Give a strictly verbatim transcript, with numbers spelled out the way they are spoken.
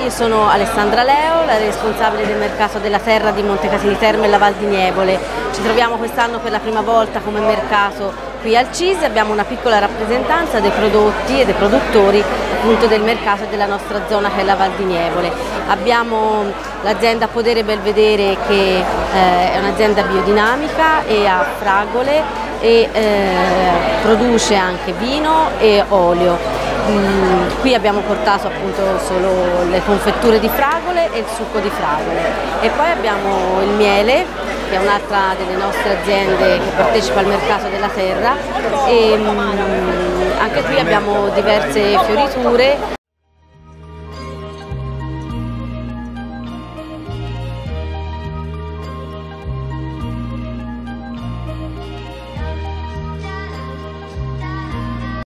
Io sono Alessandra Leo, la responsabile del mercato della terra di Montecatini Terme e la Val di Nievole. Ci troviamo quest'anno per la prima volta come mercato qui al C I S E, abbiamo una piccola rappresentanza dei prodotti e dei produttori appunto del mercato della nostra zona che è la Val di Nievole. Abbiamo l'azienda Podere Belvedere che eh, è un'azienda biodinamica e ha fragole e eh, produce anche vino e olio. Mm, qui abbiamo portato appunto solo le confetture di fragole e il succo di fragole e poi abbiamo il miele che è un'altra delle nostre aziende che partecipa al mercato della terra e mm, anche qui abbiamo diverse fioriture.